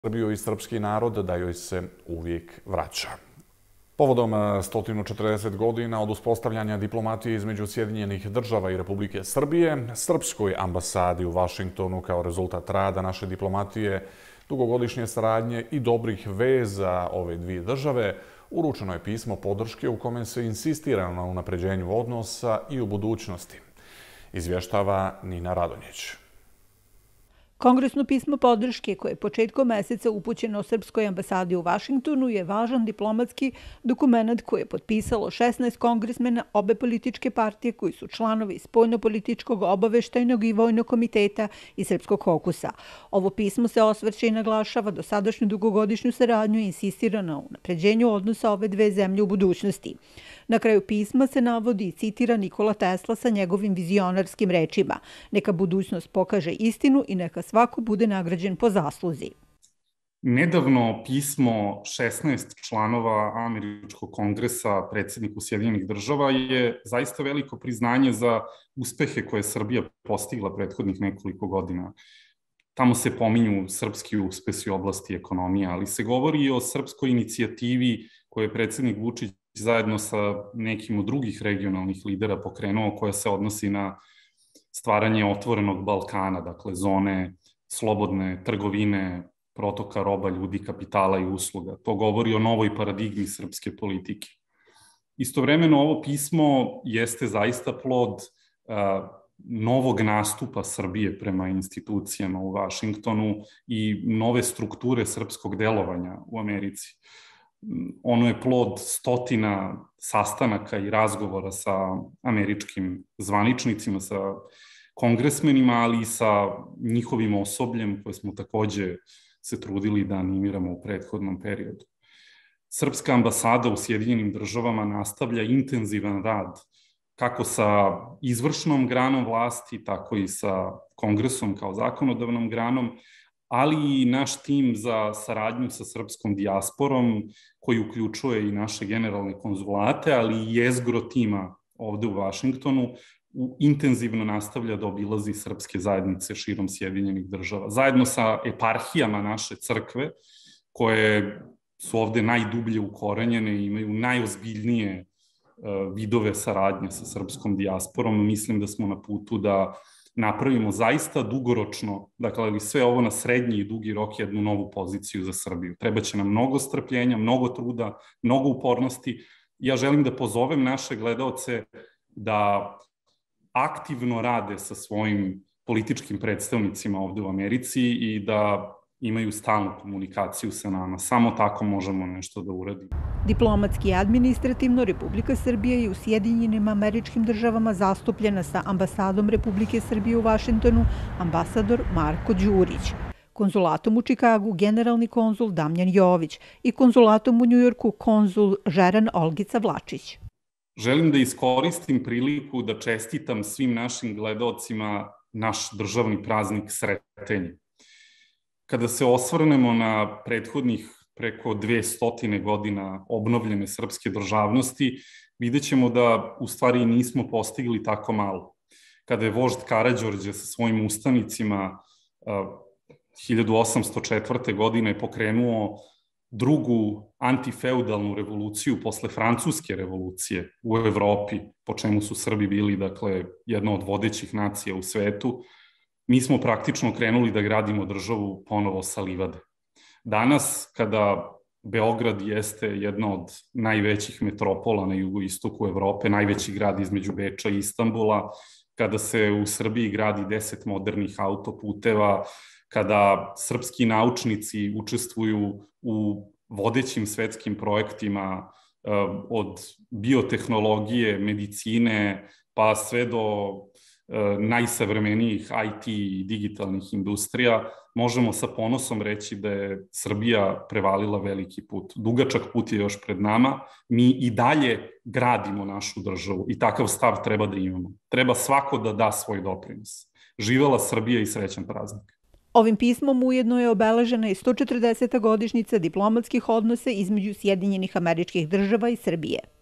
Srbiju i srpski narod da joj se uvijek vraća. Povodom 140 godina od uspostavljanja diplomatije između Sjedinjenih država i Republike Srbije, Srpskoj ambasadi u Vašingtonu kao rezultat rada naše diplomatije, dugogodišnje saradnje i dobrih veza ove dvije države, uručeno je pismo podrške u kome se insistira na unapređenju odnosa i u budućnosti, izvještava Nina Radonjić. Kongresno pismo podrške koje je početkom meseca upućeno Srpskoj ambasadi u Vašingtonu je važan diplomatski dokument koji je potpisalo 16 kongresmena obe političke partije koji su članovi Spoljnopolitičkog obaveštajnog i vojnog komiteta i Srpskog kokusa. Ovo pismo se osvrće i naglašava dosadašnju dugogodišnju saradnju i insistira na unapređenju odnosa ove dve zemlje u budućnosti. Na kraju pisma se navodi i citira Nikola Tesla sa njegovim vizionarskim rečima: "Neka budućnost pokaže istinu i neka svako bude nagrađen po zasluzi." Nedavno pismo 16 članova Američkog kongresa predsjedniku Sjedinjenih država je zaista veliko priznanje za uspehe koje je Srbija postigla prethodnih nekoliko godina. Tamo se pominju srpski uspesi u oblasti ekonomije, ali se govori i o srpskoj inicijativi koju je predsjednik Vučić zajedno sa nekim od drugih regionalnih lidera pokrenuo, koja se odnosi na stvaranje otvorenog Balkana, dakle zone slobodne trgovine, protoka roba, ljudi, kapitala i usluga. To govori o novoj paradigmi srpske politike. Istovremeno ovo pismo jeste zaista plod novog nastupa Srbije prema institucijama u Vašingtonu i nove strukture srpskog delovanja u Americi. Ono je plod stotina sastanaka i razgovora sa američkim zvaničnicima, sa kongresmenima, ali i sa njihovim osobljem koje smo takođe se trudili da animiramo u prethodnom periodu. Srpska ambasada u Sjedinjenim državama nastavlja intenzivan rad kako sa izvršnom granom vlasti, tako i sa kongresom kao zakonodavnom granom, ali i naš tim za saradnju sa srpskom dijasporom, koji uključuje i naše generalne konzulate, ali i jezgro tima ovde u Vašingtonu, intenzivno nastavlja da obilazi srpske zajednice širom Sjedinjenih država. Zajedno sa eparhijama naše crkve, koje su ovde najdublje ukorenjene i imaju najozbiljnije vidove saradnje sa srpskom dijasporom, mislim da smo na putu da napravimo zaista dugoročno, dakle sve ovo na srednji i dugi rok, jednu novu poziciju za Srbiju. Trebaće nam mnogo strpljenja, mnogo truda, mnogo upornosti. Ja želim da pozovem naše gledaoce da aktivno rade sa svojim političkim predstavnicima ovde u Americi i da imaju stalnu komunikaciju sa nama. Samo tako možemo nešto da uradimo. Diplomatski i administrativno Republika Srbija je u Sjedinjenim Američkim Državama zastupljena sa ambasadom Republike Srbije u Vašingtonu, ambasador Marko Đurić, konzulatom u Čikagu generalni konzul Damjan Jović i konzulatom u Njujorku konzul Žeran Olgica Vlačić. Želim da iskoristim priliku da čestitam svim našim gledaocima naš državni praznik Sretenje. Kada se osvrnemo na prethodnih preko 200 godina obnovljene srpske državnosti, vidjet ćemo da u stvari nismo postigli tako malo. Kada je vožd Karađorđe sa svojim ustanicima 1804. godine pokrenuo drugu antifeudalnu revoluciju posle Francuske revolucije u Evropi, po čemu su Srbi bili, dakle, jedna od vodećih nacija u svetu, mi smo praktično krenuli da gradimo državu ponovo sa livade. Danas, kada Beograd jeste jedna od najvećih metropola na jugoistoku Evrope, najveći grad između Beča i Istanbula, kada se u Srbiji gradi 10 modernih autoputeva, kada srpski naučnici učestvuju u vodećim svetskim projektima od biotehnologije, medicine, pa sve do najsavremenijih IT i digitalnih industrija, možemo sa ponosom reći da je Srbija prevalila veliki put. Dugačak put je još pred nama. Mi i dalje gradimo našu državu i takav stav treba da imamo. Treba svako da da svoj doprinos. Živela Srbija i srećan praznik. Ovim pismom ujedno je obeležena i 140. godišnjica diplomatskih odnosa između Sjedinjenih Američkih Država i Srbije.